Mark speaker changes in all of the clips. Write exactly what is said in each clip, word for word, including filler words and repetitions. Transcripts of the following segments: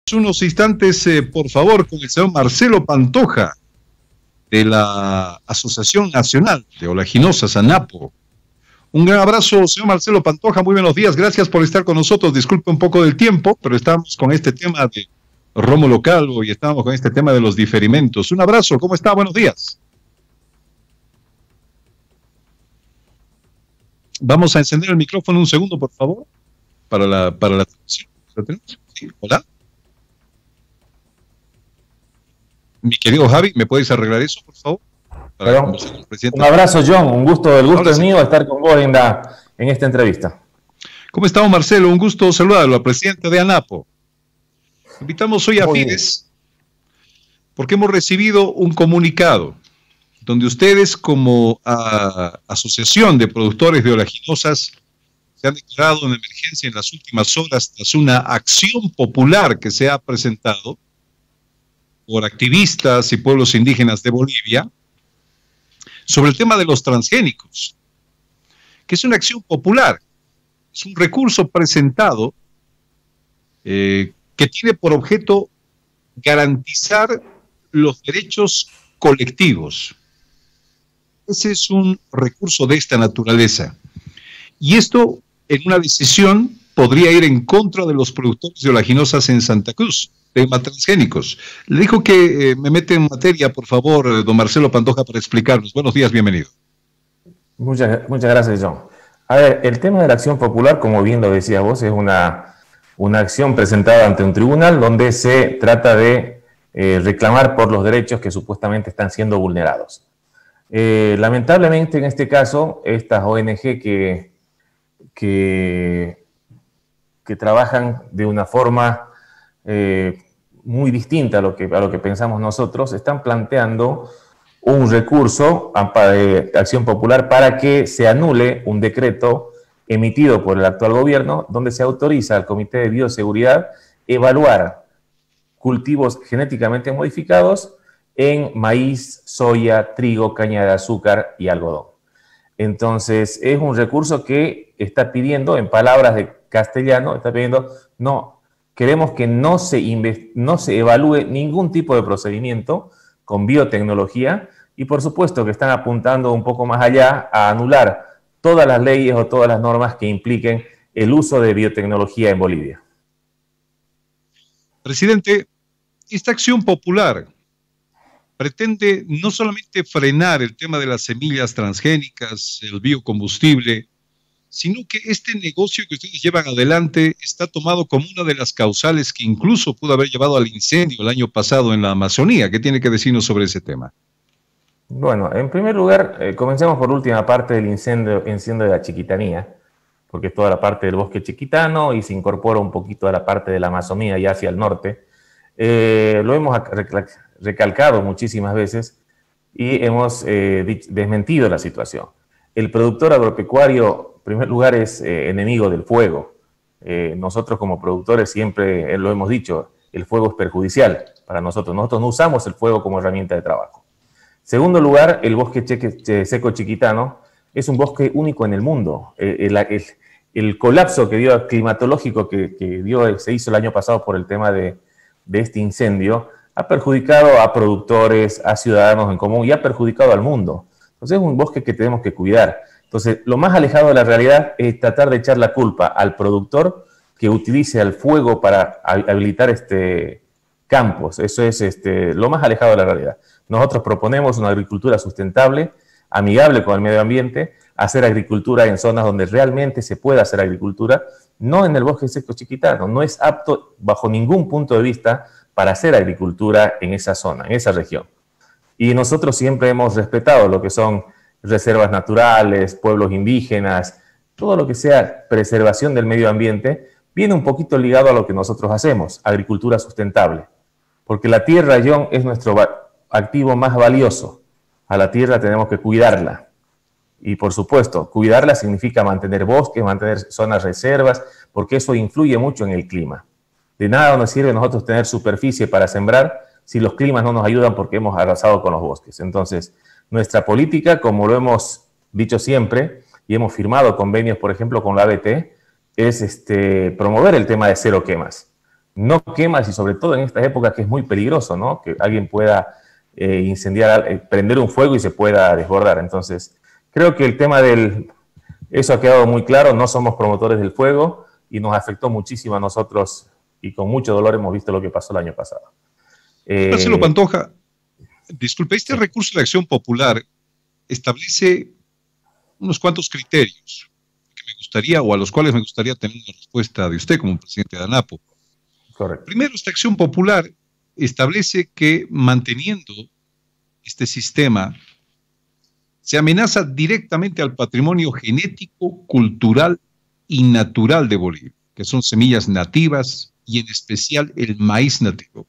Speaker 1: Unos instantes, eh, por favor, con el señor Marcelo Pantoja, de la Asociación Nacional de Oleaginosas, ANAPO. Un gran abrazo, señor Marcelo Pantoja, muy buenos días, gracias por estar con nosotros. Disculpe un poco del tiempo, pero estamos con este tema de Rómulo Calvo y estamos con este tema de los diferimentos. Un abrazo, ¿cómo está? Buenos días. Vamos a encender el micrófono un segundo, por favor, para la, para la transmisión. ¿Lo tenemos? Sí, hola. Mi querido Javi, ¿me puedes arreglar eso, por favor? Para
Speaker 2: con el un abrazo, John. Un gusto, el gusto Ahora es sí. mío estar con vos en, la, en esta entrevista.
Speaker 1: ¿Cómo estamos, Marcelo? Un gusto saludarlo, al presidente de ANAPO. Invitamos hoy a Muy Fides bien. porque hemos recibido un comunicado donde ustedes, como a, asociación de productores de oleaginosas, se han declarado en emergencia en las últimas horas tras una acción popular que se ha presentado por activistas y pueblos indígenas de Bolivia, sobre el tema de los transgénicos, que es una acción popular, es un recurso presentado eh, que tiene por objeto garantizar los derechos colectivos. Ese es un recurso de esta naturaleza. Y esto, en una decisión, podría ir en contra de los productores de oleaginosas en Santa Cruz, tema transgénicos. Le dijo que eh, me mete en materia, por favor, don Marcelo Pantoja, para explicarnos. Buenos días, bienvenido.
Speaker 2: Muchas, muchas gracias, John. A ver, el tema de la acción popular, como bien lo decías vos, es una, una acción presentada ante un tribunal donde se trata de eh, reclamar por los derechos que supuestamente están siendo vulnerados. Eh, lamentablemente, en este caso, estas O N G que, que, que trabajan de una forma Eh, muy distinta a lo, que, a lo que pensamos nosotros, están planteando un recurso de acción popular para que se anule un decreto emitido por el actual gobierno donde se autoriza al Comité de Bioseguridad evaluar cultivos genéticamente modificados en maíz, soya, trigo, caña de azúcar y algodón. Entonces, es un recurso que está pidiendo, en palabras de castellano, está pidiendo, no, queremos que no se, no se evalúe ningún tipo de procedimiento con biotecnología y por supuesto que están apuntando un poco más allá a anular todas las leyes o todas las normas que impliquen el uso de biotecnología en Bolivia.
Speaker 1: Presidente, esta acción popular pretende no solamente frenar el tema de las semillas transgénicas, el biocombustible, sino que este negocio que ustedes llevan adelante está tomado como una de las causales que incluso pudo haber llevado al incendio el año pasado en la Amazonía. ¿Qué tiene que decirnos sobre ese tema?
Speaker 2: Bueno, en primer lugar, eh, comencemos por la última parte del incendio, incendio de la Chiquitanía, porque es toda la parte del bosque chiquitano y se incorpora un poquito a la parte de la Amazonía y hacia el norte. Eh, lo hemos recalcado muchísimas veces y hemos eh, desmentido la situación. El productor agropecuario, en primer lugar, es eh, enemigo del fuego. Eh, nosotros como productores siempre eh, lo hemos dicho, el fuego es perjudicial para nosotros. Nosotros no usamos el fuego como herramienta de trabajo. Segundo lugar, el bosque cheque, seco chiquitano es un bosque único en el mundo. Eh, el, el, el colapso que dio climatológico que, que dio, se hizo el año pasado por el tema de, de este incendio ha perjudicado a productores, a ciudadanos en común y ha perjudicado al mundo. Entonces es un bosque que tenemos que cuidar. Entonces, lo más alejado de la realidad es tratar de echar la culpa al productor que utilice el fuego para habilitar este, campos. Eso es este, lo más alejado de la realidad. Nosotros proponemos una agricultura sustentable, amigable con el medio ambiente, hacer agricultura en zonas donde realmente se pueda hacer agricultura, no en el bosque seco chiquitano. No es apto bajo ningún punto de vista para hacer agricultura en esa zona, en esa región. Y nosotros siempre hemos respetado lo que son reservas naturales, pueblos indígenas, todo lo que sea preservación del medio ambiente, viene un poquito ligado a lo que nosotros hacemos, agricultura sustentable. Porque la tierra, John, es nuestro activo más valioso. A la tierra tenemos que cuidarla. Y por supuesto, cuidarla significa mantener bosques, mantener zonas reservas, porque eso influye mucho en el clima. De nada nos sirve a nosotros tener superficie para sembrar si los climas no nos ayudan porque hemos arrasado con los bosques. Entonces, nuestra política, como lo hemos dicho siempre, y hemos firmado convenios, por ejemplo, con la A B T, es este, promover el tema de cero quemas. no quemas y sobre todo en esta época que es muy peligroso, ¿no? Que alguien pueda eh, incendiar, eh, prender un fuego y se pueda desbordar. Entonces, creo que el tema del... Eso ha quedado muy claro, no somos promotores del fuego y nos afectó muchísimo a nosotros y con mucho dolor hemos visto lo que pasó el año pasado.
Speaker 1: Eh, Marcelo Pantoja, disculpe, este sí. recurso de acción popular establece unos cuantos criterios que me gustaría, o a los cuales me gustaría tener una respuesta de usted como presidente de ANAPO.
Speaker 2: Correcto.
Speaker 1: Primero, esta acción popular establece que manteniendo este sistema se amenaza directamente al patrimonio genético, cultural y natural de Bolivia, que son semillas nativas y en especial el maíz nativo.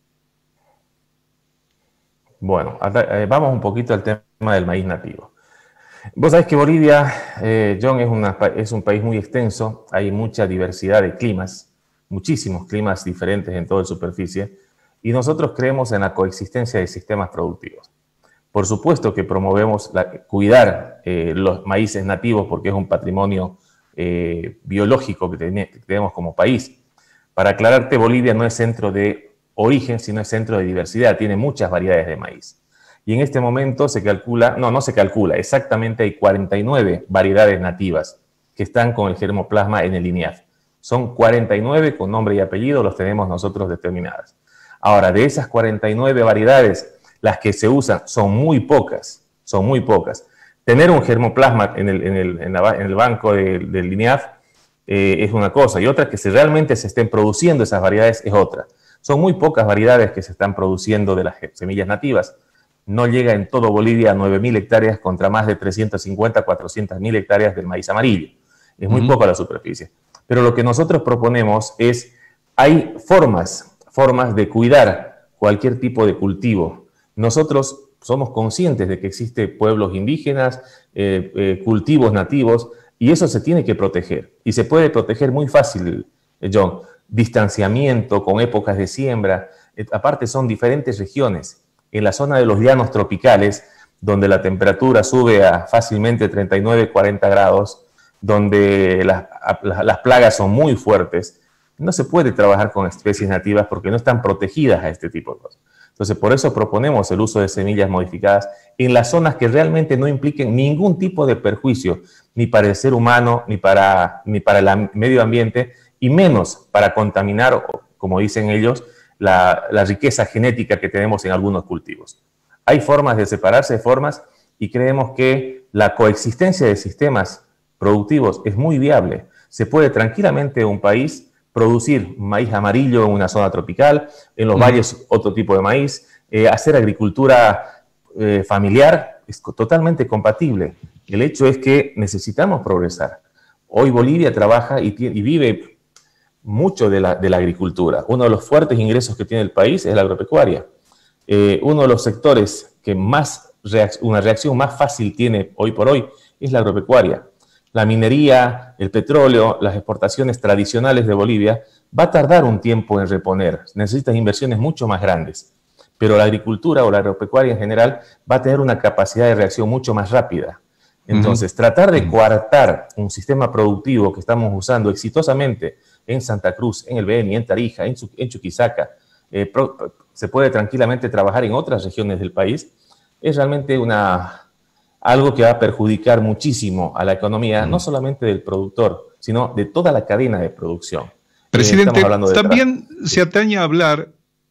Speaker 2: Bueno, vamos un poquito al tema del maíz nativo. Vos sabés que Bolivia, eh, John, es, una, es un país muy extenso, hay mucha diversidad de climas, muchísimos climas diferentes en toda la superficie, y nosotros creemos en la coexistencia de sistemas productivos. Por supuesto que promovemos la, cuidar eh, los maíces nativos porque es un patrimonio eh, biológico que, ten, que tenemos como país. Para aclararte, Bolivia no es centro de origen, sino es centro de diversidad, tiene muchas variedades de maíz. Y en este momento se calcula, no, no se calcula, exactamente hay cuarenta y nueve variedades nativas que están con el germoplasma en el I N I A F. Son cuarenta y nueve con nombre y apellido, los tenemos nosotros determinadas. Ahora, de esas cuarenta y nueve variedades, las que se usan son muy pocas, son muy pocas. Tener un germoplasma en el, en el, en la, en el banco de, del I N I A F eh, es una cosa, y otra que si realmente se estén produciendo esas variedades es otra. Son muy pocas variedades que se están produciendo de las semillas nativas. No llega en todo Bolivia a nueve mil hectáreas contra más de trescientas cincuenta, cuatrocientas mil hectáreas del maíz amarillo. Es muy uh-huh. poco la superficie. Pero lo que nosotros proponemos es, hay formas, formas de cuidar cualquier tipo de cultivo. Nosotros somos conscientes de que existen pueblos indígenas, eh, eh, cultivos nativos, y eso se tiene que proteger. Y se puede proteger muy fácil, John. Distanciamiento, con épocas de siembra. Eh, aparte son diferentes regiones. En la zona de los llanos tropicales, donde la temperatura sube a fácilmente treinta y nueve, cuarenta grados, donde las, las plagas son muy fuertes, no se puede trabajar con especies nativas porque no están protegidas a este tipo de cosas. Entonces, por eso proponemos el uso de semillas modificadas en las zonas que realmente no impliquen ningún tipo de perjuicio, ni para el ser humano, ni para, ni para el medio ambiente, y menos para contaminar, como dicen ellos, la, la riqueza genética que tenemos en algunos cultivos. Hay formas de separarse, formas, y creemos que la coexistencia de sistemas productivos es muy viable. Se puede tranquilamente un país producir maíz amarillo en una zona tropical, en los mm. valles otro tipo de maíz, eh, hacer agricultura eh, familiar es totalmente compatible. El hecho es que necesitamos progresar. Hoy Bolivia trabaja y, y vive mucho de la, de la agricultura. Uno de los fuertes ingresos que tiene el país es la agropecuaria. Eh, uno de los sectores que más reac- una reacción más fácil tiene hoy por hoy es la agropecuaria. La minería, el petróleo, las exportaciones tradicionales de Bolivia, va a tardar un tiempo en reponer. Necesitan inversiones mucho más grandes. Pero la agricultura o la agropecuaria en general va a tener una capacidad de reacción mucho más rápida. Entonces, uh-huh. tratar de coartar un sistema productivo que estamos usando exitosamente en Santa Cruz, en el Beni, en Tarija, en, en Chuquisaca, eh, pro, se puede tranquilamente trabajar en otras regiones del país, es realmente una... algo que va a perjudicar muchísimo a la economía, no solamente del productor, sino de toda la cadena de producción.
Speaker 1: Presidente, eh, también se atañe a hablar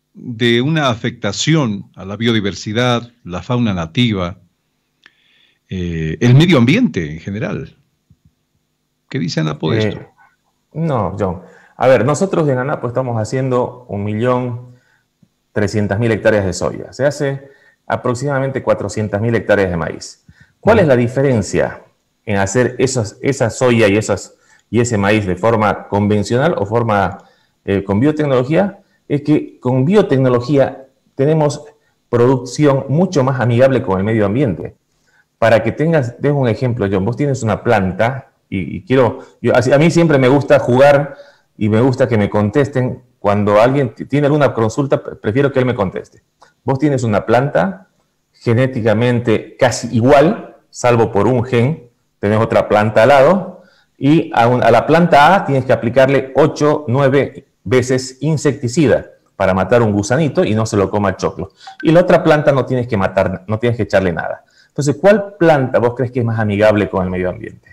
Speaker 1: de una afectación a la biodiversidad, la fauna nativa, eh, el medio ambiente en general. ¿Qué dice ANAPO de eh, esto?
Speaker 2: No, John. A ver, nosotros en ANAPO estamos haciendo un millón trescientas mil hectáreas de soya. Se hace aproximadamente cuatrocientas mil hectáreas de maíz. ¿Cuál es la diferencia en hacer esos, esa soya y, esas, y ese maíz de forma convencional o forma eh, con biotecnología? Es que con biotecnología tenemos producción mucho más amigable con el medio ambiente. Para que tengas, dejo un ejemplo, John, vos tienes una planta y, y quiero, yo, a mí siempre me gusta jugar y me gusta que me contesten. Cuando alguien tiene alguna consulta, prefiero que él me conteste. Vos tienes una planta genéticamente casi igual, salvo por un gen, tenés otra planta al lado, y a, un, a la planta A tienes que aplicarle ocho, nueve veces insecticida para matar un gusanito y no se lo coma el choclo. Y la otra planta no tienes que matar, no tienes que echarle nada. Entonces, ¿cuál planta vos crees que es más amigable con el medio ambiente?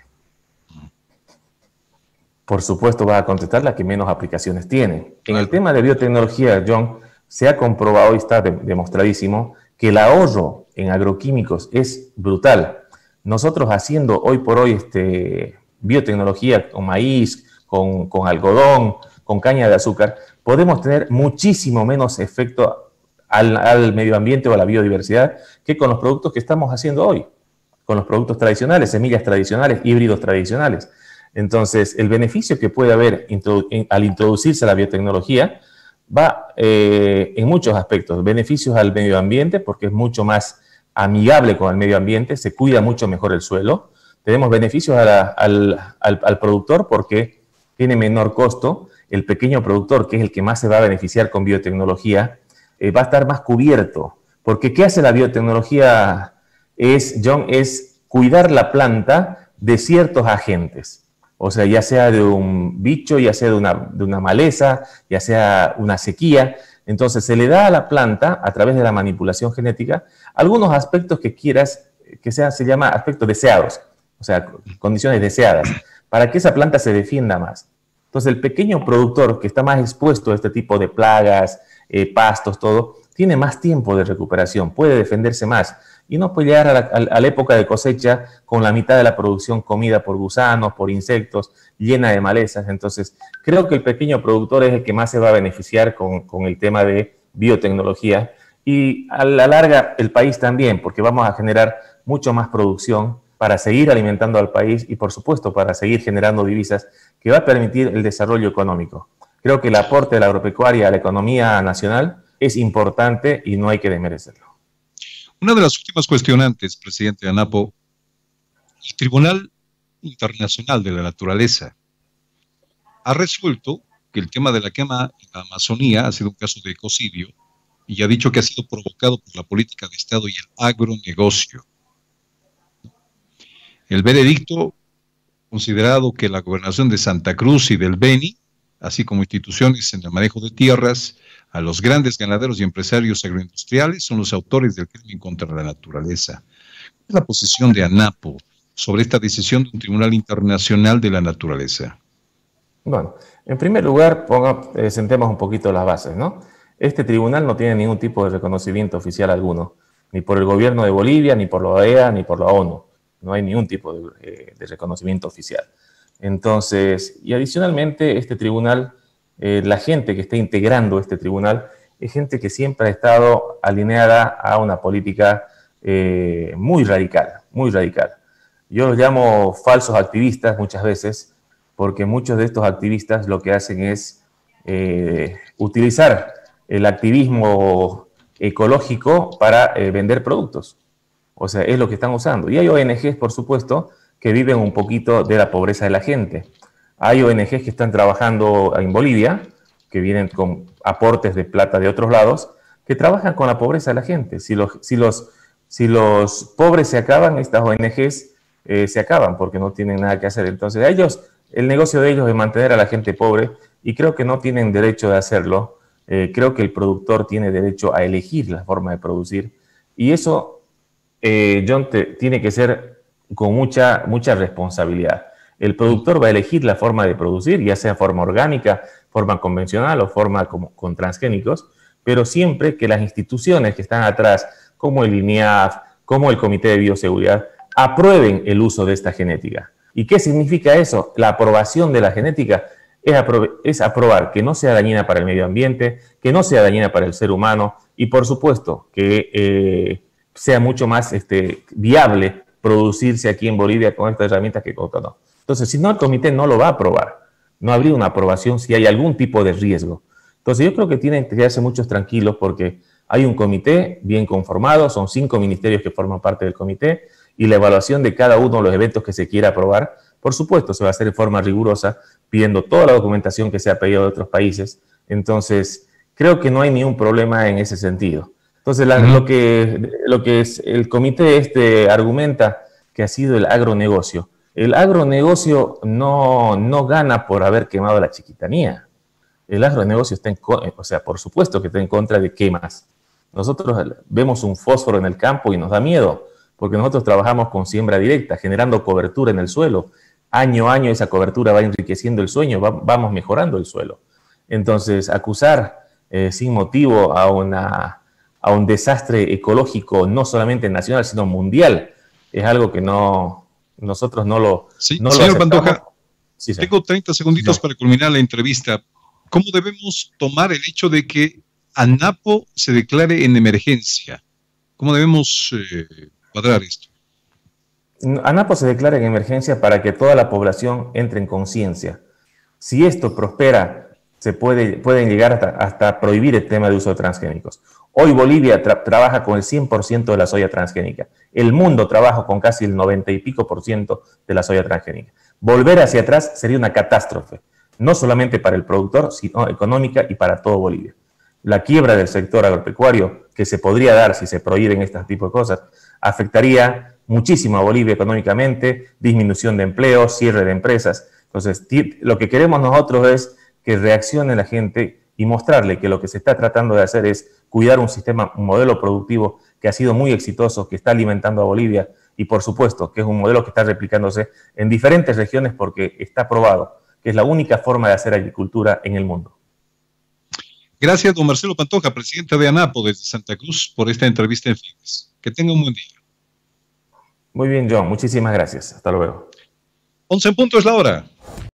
Speaker 2: Por supuesto, vas a contestar la que menos aplicaciones tiene. En el tema de biotecnología, John, se ha comprobado y está de demostradísimo que el ahorro en agroquímicos es brutal. Nosotros haciendo hoy por hoy este, biotecnología con maíz, con, con algodón, con caña de azúcar, podemos tener muchísimo menos efecto al, al medio ambiente o a la biodiversidad que con los productos que estamos haciendo hoy, con los productos tradicionales, semillas tradicionales, híbridos tradicionales. Entonces, el beneficio que puede haber introdu in, al introducirse a la biotecnología va eh, en muchos aspectos. Beneficios al medio ambiente, porque es mucho más amigable con el medio ambiente, se cuida mucho mejor el suelo. Tenemos beneficios a la, al, al, al productor porque tiene menor costo. El pequeño productor, que es el que más se va a beneficiar con biotecnología, eh, va a estar más cubierto. Porque ¿qué hace la biotecnología? Es, John, es cuidar la planta de ciertos agentes. O sea, ya sea de un bicho, ya sea de una, de una maleza, ya sea una sequía. Entonces, se le da a la planta, a través de la manipulación genética, algunos aspectos que quieras, que sean, se llama aspectos deseados, o sea, condiciones deseadas, para que esa planta se defienda más. Entonces, el pequeño productor que está más expuesto a este tipo de plagas, eh, pastos, todo, tiene más tiempo de recuperación, puede defenderse más. Y no puede llegar a la, a la época de cosecha con la mitad de la producción comida por gusanos, por insectos, llena de malezas. Entonces, creo que el pequeño productor es el que más se va a beneficiar con, con el tema de biotecnología. Y a la larga, el país también, porque vamos a generar mucho más producción para seguir alimentando al país y, por supuesto, para seguir generando divisas que va a permitir el desarrollo económico. Creo que el aporte de la agropecuaria a la economía nacional es importante y no hay que desmerecerlo.
Speaker 1: Una de las últimas cuestionantes, presidente ANAPO, el Tribunal Internacional de la Naturaleza ha resuelto que el tema de la quema en la Amazonía ha sido un caso de ecocidio y ha dicho que ha sido provocado por la política de Estado y el agronegocio. El veredicto, considerado que la gobernación de Santa Cruz y del Beni, así como instituciones en el manejo de tierras, a los grandes ganaderos y empresarios agroindustriales, son los autores del crimen contra la naturaleza. ¿Cuál es la posición de ANAPO sobre esta decisión de un Tribunal Internacional de la Naturaleza?
Speaker 2: Bueno, en primer lugar, ponga, eh, sentemos un poquito las bases, ¿no? Este tribunal no tiene ningún tipo de reconocimiento oficial alguno, ni por el gobierno de Bolivia, ni por la O E A, ni por la ONU. No hay ningún tipo de, eh, de reconocimiento oficial. Entonces, y adicionalmente, este tribunal, eh, la gente que está integrando este tribunal es gente que siempre ha estado alineada a una política eh, muy radical, muy radical. Yo los llamo falsos activistas muchas veces, porque muchos de estos activistas lo que hacen es eh, utilizar el activismo ecológico para eh, vender productos. O sea, es lo que están usando. Y hay O N Ges, por supuesto, que viven un poquito de la pobreza de la gente. Hay O N Ges que están trabajando en Bolivia, que vienen con aportes de plata de otros lados, que trabajan con la pobreza de la gente. Si los, si los, si los pobres se acaban, estas O N Ges eh, se acaban porque no tienen nada que hacer. Entonces, a ellos, el negocio de ellos es mantener a la gente pobre y creo que no tienen derecho de hacerlo. Eh, creo que el productor tiene derecho a elegir la forma de producir y eso, eh, John, te, tiene que ser con mucha, mucha responsabilidad. El productor va a elegir la forma de producir, ya sea forma orgánica, forma convencional o forma como, con transgénicos, pero siempre que las instituciones que están atrás, como el INIAF, como el Comité de Bioseguridad, aprueben el uso de esta genética. ¿Y qué significa eso? La aprobación de la genética es, apro es aprobar que no sea dañina para el medio ambiente, que no sea dañina para el ser humano y, por supuesto, que eh, sea mucho más este, viable producirse aquí en Bolivia con estas herramientas que con otras no. Entonces, si no, el comité no lo va a aprobar. No habría una aprobación si hay algún tipo de riesgo. Entonces, yo creo que tienen que quedarse muchos tranquilos porque hay un comité bien conformado, son cinco ministerios que forman parte del comité y la evaluación de cada uno de los eventos que se quiera aprobar, por supuesto, se va a hacer de forma rigurosa, pidiendo toda la documentación que se ha pedido de otros países. Entonces, creo que no hay ningún problema en ese sentido. Entonces, la, uh-huh. lo, que, lo que es el comité este argumenta que ha sido el agronegocio. El agronegocio no, no gana por haber quemado la chiquitanía. El agronegocio está en, o sea, por supuesto que está en contra de quemas. Nosotros vemos un fósforo en el campo y nos da miedo, porque nosotros trabajamos con siembra directa, generando cobertura en el suelo. Año a año esa cobertura va enriqueciendo el suelo, va, vamos mejorando el suelo. Entonces, acusar eh, sin motivo a, una, a un desastre ecológico, no solamente nacional, sino mundial, es algo que no, nosotros no lo,
Speaker 1: sí,
Speaker 2: no
Speaker 1: señor
Speaker 2: lo
Speaker 1: Pantoja,
Speaker 2: sí, sí.
Speaker 1: Tengo treinta segunditos sí. para culminar la entrevista. ¿Cómo debemos tomar el hecho de que ANAPO se declare en emergencia? ¿Cómo debemos eh, cuadrar esto?
Speaker 2: ANAPO se declara en emergencia para que toda la población entre en conciencia. Si esto prospera, se puede, pueden llegar hasta, hasta prohibir el tema de uso de transgénicos. Hoy Bolivia tra trabaja con el cien por ciento de la soya transgénica. El mundo trabaja con casi el noventa y pico por ciento de la soya transgénica. Volver hacia atrás sería una catástrofe, no solamente para el productor, sino económica y para todo Bolivia. La quiebra del sector agropecuario, que se podría dar si se prohíben este tipo de cosas, afectaría muchísimo a Bolivia económicamente, disminución de empleo, cierre de empresas. Entonces, lo que queremos nosotros es que reaccione la gente y mostrarle que lo que se está tratando de hacer es cuidar un sistema, un modelo productivo que ha sido muy exitoso, que está alimentando a Bolivia y, por supuesto, que es un modelo que está replicándose en diferentes regiones porque está probado que es la única forma de hacer agricultura en el mundo.
Speaker 1: Gracias, don Marcelo Pantoja, presidente de ANAPO desde Santa Cruz, por esta entrevista en Fides. Que tenga un buen día.
Speaker 2: Muy bien, John. Muchísimas gracias. Hasta luego.
Speaker 1: once en punto es la hora.